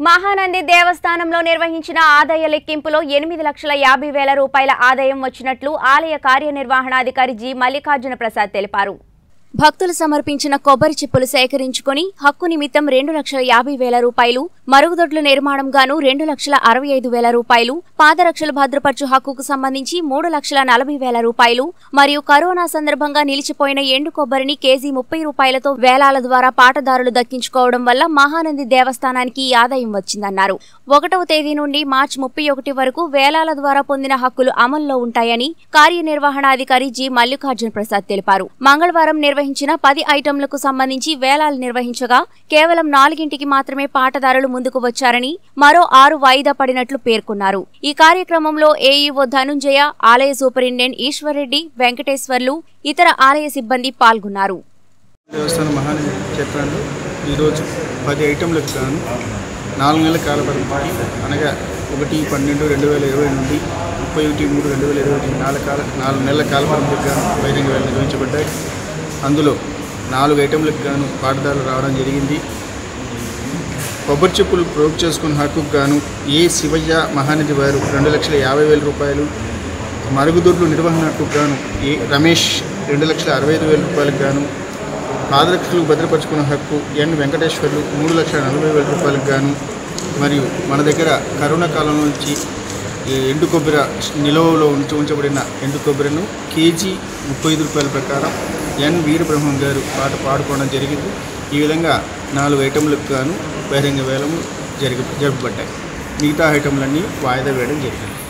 మహానంది దేవస్థానంలో నిర్వహించిన ఆదాయ లెక్కింపులో 8,50,000 రూపాయల ఆదాయం వచ్చినట్లు ఆలయ కార్యనిర్వహణాధికారి జి మల్లికార్జున ప్రసాద్ తెలిపారు. భక్తులు సమర్పించిన కొబ్బరి చిప్పలు సేకరించుకుని హక్కు నిమిత్తం 2,50,000 రూపాయలు, మరుగుదొడ్ల నిర్మాణం గాను 2,65,000 రూపాయలు, పాదరక్షలు భద్రపరచు హక్కుకు సంబంధించి 3,40,000 రూపాయలు మరియు కరోనా సందర్భంగా నిలిచిపోయిన ఎండు కొబ్బరిని కేజీ 30 రూపాయలతో వేలాల ద్వారా పాటదారులు దక్కించుకోవడం వల్ల మహానంది దేవస్థానానికి ఈ ఆదాయం వచ్చిందన్నారు. 1వ తేదీ నుండి మార్చి 31 వరకు వేలాల ద్వారా పొందిన హక్కులు అమల్లో ఉంటాయని కార్యనిర్వహణాధికారి జి మల్లికార్జున ప్రసాద్ తెలిపారు. మంగళవారం నిర్వహించిన 10 ఐటంలకు సంబంధించి వేలాలు నిర్వహించగా కేవలం 4ంటికి మాత్రమే పాటదారులు ముందుకు వచ్చారని, మరో 6 వాయిదా పడినట్లు పేర్కొన్నారు. ఈ కార్యక్రమంలో ఏఈఓ ధనుంజయ, ఆలయ సూపరింటెండెంట్ ఈశ్వర్రెడ్డి, వెంకటేశ్వర్లు, ఇతర ఆలయ సిబ్బంది పాల్గొన్నారు. దేవస్థాన మహానంది క్షేత్రంలో ఈరోజు 10 ఐటంలకు గాను 4 నెలల కాల పరిమితికి అనగా 1/12/2020 నుండి 31/3/2020 4 నెలల కాల పరిమితికి గాను బహిరంగ వేళ నిర్వహించబడ్డాయి. అందులో 4 ఐటంలకు గాను పాటదారులు రావడం జరిగింది. కొబ్బరి చెప్పులు ప్రోగు చేసుకున్న హక్కుకు గాను ఏ శివయ్య మహానది వారు 2,50,000 రూపాయలు, మరుగుదొడ్లు నిర్వహణ హక్కుకు గాను ఏ రమేష్ 2,65,000 రూపాయలకు గాను, పాదరక్షలు భద్రపరుచుకున్న హక్కు ఎన్ వెంకటేశ్వర్లు 3,40,000 రూపాయలకు గాను, మరియు మన దగ్గర కరోనా కాలం నుంచి ఎండు కొబ్బరి నిల్వలో ఉంచబడిన ఎండు కొబ్బరిను కేజీ 35 రూపాయల ప్రకారం ఎన్ వీరబ్రహ్మం గారు పాట పాడుకోవడం జరిగింది. ఈ విధంగా 4 ఐటంలకు గాను బహిరంగ వేలము జరపబడ్డాయి. మిగతా ఐటంలన్నీ వాయిదా వేయడం జరిగింది.